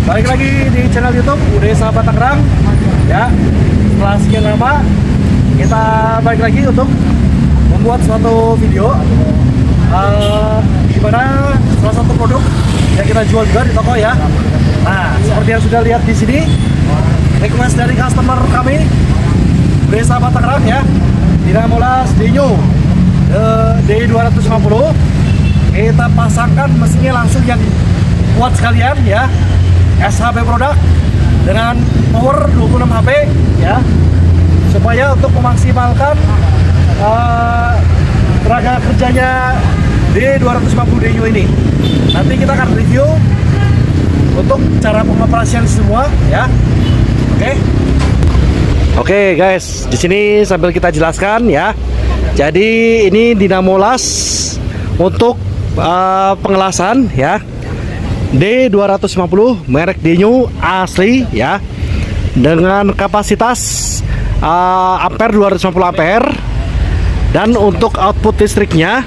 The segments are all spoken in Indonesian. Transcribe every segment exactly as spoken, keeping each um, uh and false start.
Balik lagi di channel YouTube Udah Sahabat Tangerang. Ya, setelah sekian lama kita balik lagi untuk membuat suatu video uh, di mana salah satu produk yang kita jual juga di toko ya. Nah, seperti yang sudah lihat di sini, request dari customer kami Udah Sahabat Tangerang ya, Dynamolas Denyo D dua ratus lima puluh. Kita pasangkan mesinnya langsung yang kuat sekalian ya, S H B produk dengan power dua puluh enam H P ya, supaya untuk memaksimalkan uh, tenaga kerjanya D dua ratus lima puluh Denyo ini. Nanti kita akan review untuk cara pengoperasian semua ya. Oke. Okay. Oke okay, guys, di sini sambil kita jelaskan ya. Jadi ini Dynamolas untuk uh, pengelasan ya, D dua ratus lima puluh merek Denyo asli ya, dengan kapasitas uh, ampere dua ratus lima puluh ampere. Dan untuk output listriknya,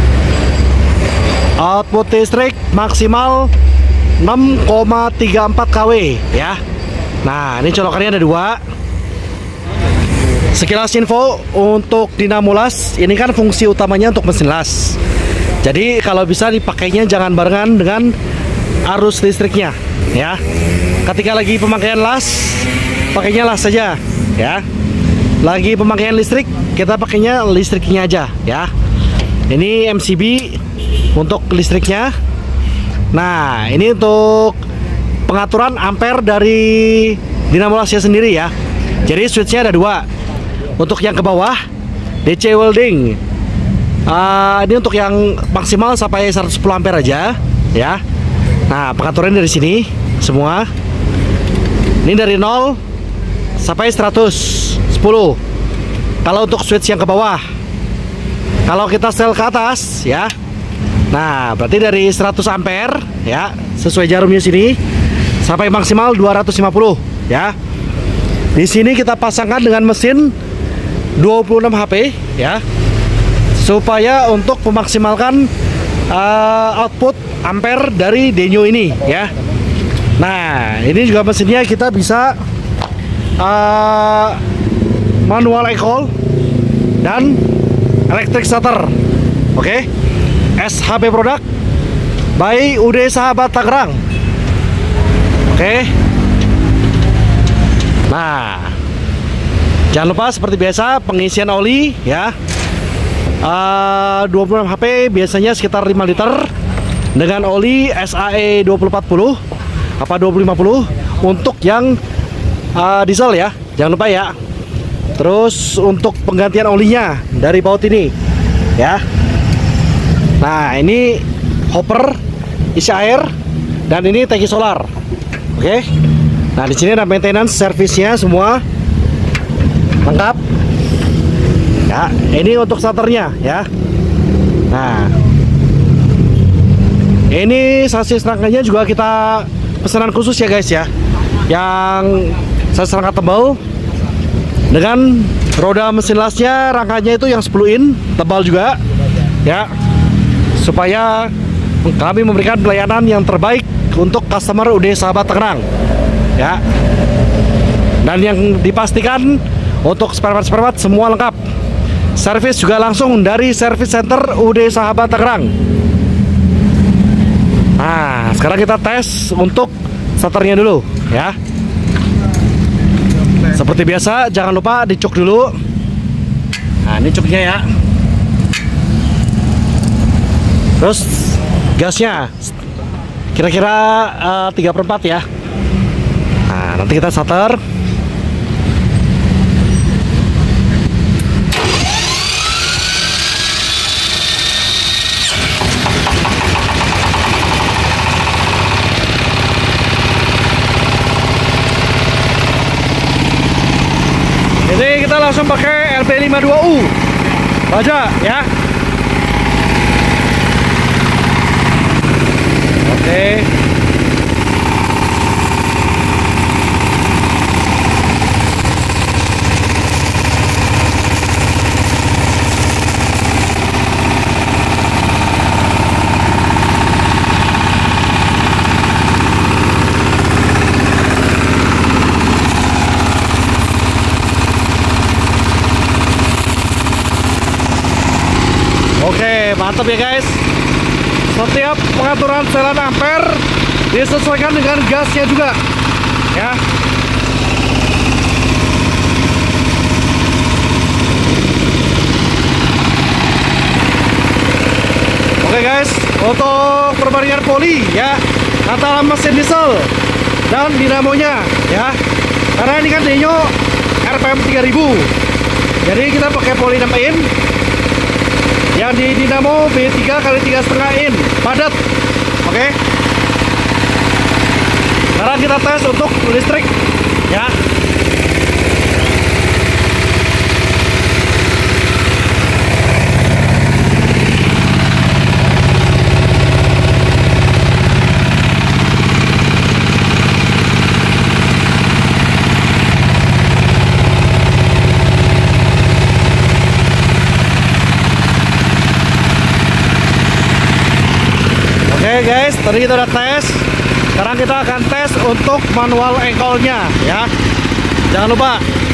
output listrik maksimal enam koma tiga empat kilowatt ya. Nah, ini colokannya ada dua. Sekilas info untuk Dynamolas, ini kan fungsi utamanya untuk mesin las. Jadi kalau bisa dipakainya jangan barengan dengan arus listriknya ya. Ketika lagi pemakaian las, pakainya las saja ya. Lagi pemakaian listrik, kita pakainya listriknya aja ya. Ini M C B untuk listriknya. Nah, ini untuk pengaturan ampere dari Dynamolasnya sendiri ya. Jadi switchnya ada dua. Untuk yang ke bawah D C welding, uh, ini untuk yang maksimal sampai seratus sepuluh ampere aja ya. Nah, pengaturannya dari sini semua. Ini dari nol sampai seratus sepuluh. Kalau untuk switch yang ke bawah, kalau kita setel ke atas ya, nah berarti dari seratus ampere ya, sesuai jarumnya sini, sampai maksimal dua ratus lima puluh ya. Di sini kita pasangkan dengan mesin dua puluh enam H P ya, supaya untuk memaksimalkan uh, output ampere dari Denyo ini ya. Nah, ini juga mesinnya kita bisa uh, manual e-call dan electric starter. Oke, okay? S H B produk by Udah Sahabat Tangerang. Oke, okay? Nah, jangan lupa seperti biasa pengisian oli ya, uh, dua puluh enam H P biasanya sekitar lima liter dengan oli S A E dua puluh empat puluh apa dua puluh lima puluh untuk yang uh, diesel ya, jangan lupa ya. Terus untuk penggantian olinya dari baut ini ya. Nah, ini hopper isi air dan ini tangki solar. Oke. Okay? Nah, di sini ada maintenance servisnya semua lengkap ya. Ini untuk starternya ya. Nah, ini sasis rangkanya juga kita pesanan khusus ya guys ya, yang sasis rangka tebal dengan roda mesin lasnya, rangkanya itu yang sepuluh in tebal juga ya, supaya kami memberikan pelayanan yang terbaik untuk customer Udah Sahabat Tangerang ya. Dan yang dipastikan untuk spare part-spare part semua lengkap. Servis juga langsung dari service center Udah Sahabat Tangerang. Nah, sekarang kita tes untuk starternya dulu ya. Seperti biasa, jangan lupa dicuk dulu. Nah, ini cuknya ya. Terus gasnya kira-kira uh, tiga per empat ya. Nah, nanti kita starter. Jadi kita langsung pakai L P lima puluh dua U baja ya. Oke. Mantap ya guys. Setiap pengaturan setelan ampere disesuaikan dengan gasnya juga ya. Oke guys, untuk perbandingan poli ya antara mesin diesel dan dinamonya ya. Karena ini kan Denyo R P M tiga ribu. Jadi kita pakai poli enam in. Yang di dinamo B tiga kali tiga koma lima in padat. Oke. Sekarang kita tes untuk listrik ya. Oke guys, tadi kita udah tes. Sekarang kita akan tes untuk manual engkolnya ya. Jangan lupa.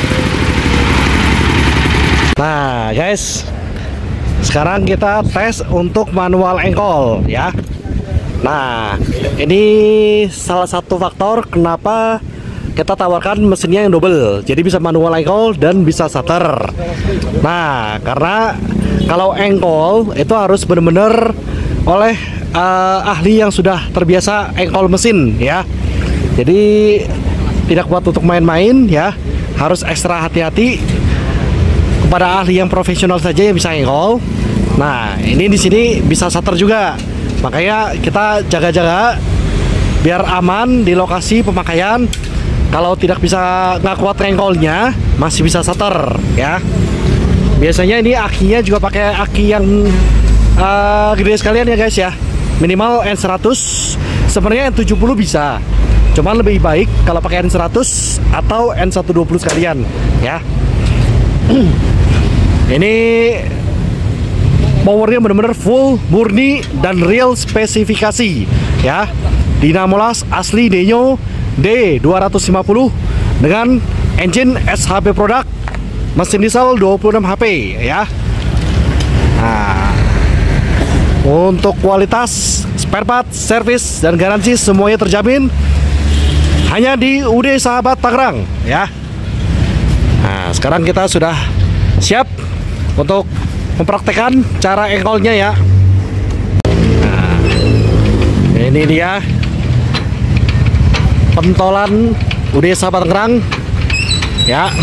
Nah guys, sekarang kita tes untuk manual engkol ya. Nah ini salah satu faktor kenapa kita tawarkan mesinnya yang double. Jadi bisa manual engkol dan bisa starter. Nah karena kalau engkol itu harus benar-benar oleh uh, ahli yang sudah terbiasa engkol mesin ya. Jadi tidak kuat untuk main-main ya. Harus ekstra hati-hati kepada ahli yang profesional saja yang bisa engkol. Nah ini di sini bisa starter juga. Makanya kita jaga-jaga biar aman di lokasi pemakaian. Kalau tidak bisa nggak kuat engkolnya masih bisa starter ya. Biasanya ini akinya juga pakai aki yang Uh, gede sekalian ya guys ya. Minimal N seratus. Sebenarnya N tujuh puluh bisa. Cuman lebih baik kalau pakai N seratus atau N seratus dua puluh sekalian ya. Ini powernya benar-benar full, murni dan real spesifikasi ya. Dinamolas asli Denyo D dua ratus lima puluh dengan engine S H P product, mesin diesel dua puluh enam H P ya. Nah, untuk kualitas, spare part, servis, dan garansi semuanya terjamin hanya di U D Sahabat Tangerang ya. Nah sekarang kita sudah siap untuk mempraktekkan cara engkolnya ya. Nah, ini dia pentolan U D Sahabat Tangerang ya.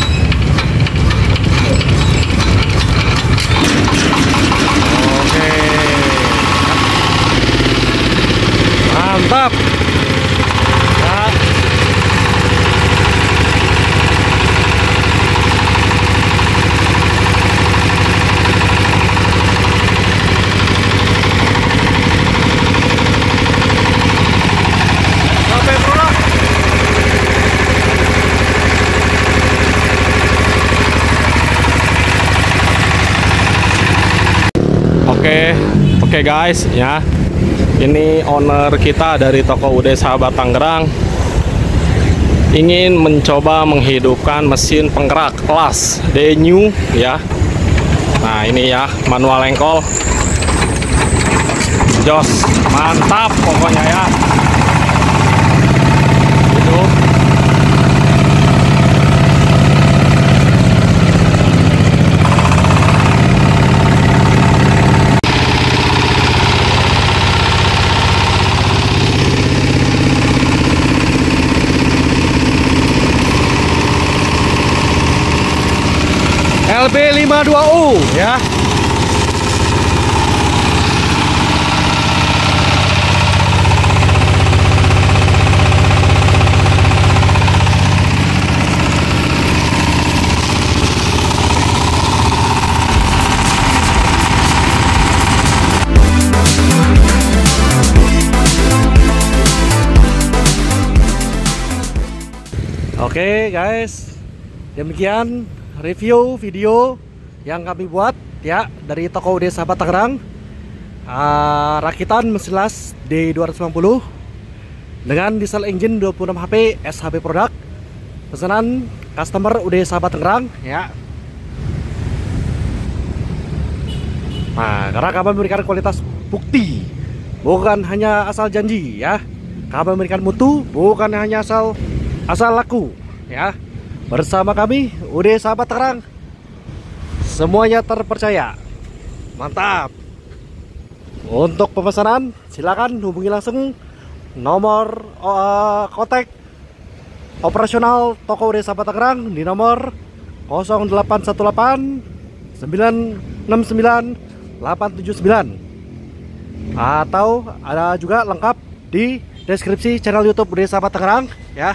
Mantap ya. Sampai produk. Oke, oke guys ya. Ini owner kita dari toko U D Sahabat Tangerang ingin mencoba menghidupkan mesin penggerak kelas Denyo ya. Nah ini ya manual engkol. Jos, mantap pokoknya ya. Hidup. L B lima dua U ya. Oke guys, demikian review video yang kami buat ya dari toko U D Sahabat Tangerang. uh, Rakitan mesin las D dua ratus lima puluh dengan diesel engine dua puluh enam H P S H P product, pesanan customer U D Sahabat Tangerang ya. Nah, karena kami memberikan kualitas bukti, bukan hanya asal janji ya. Kami memberikan mutu, bukan hanya asal asal laku ya. Bersama kami U D Sahabat Tangerang, semuanya terpercaya. Mantap. Untuk pemesanan silakan hubungi langsung nomor uh, kontak operasional toko U D Sahabat Tangerang di nomor nol delapan satu delapan sembilan enam sembilan delapan tujuh sembilan, atau ada juga lengkap di deskripsi channel YouTube U D Sahabat Tangerang ya.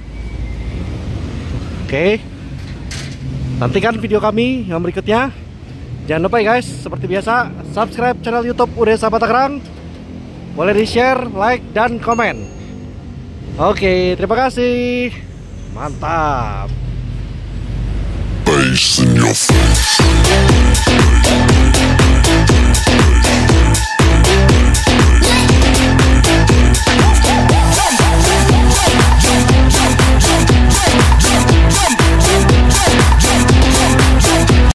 Oke, nantikan video kami yang berikutnya. Jangan lupa ya guys, seperti biasa subscribe channel YouTube U D Sahabat Tangerang. Boleh di share, like, dan komen. Oke, terima kasih. Mantap. Face in your face.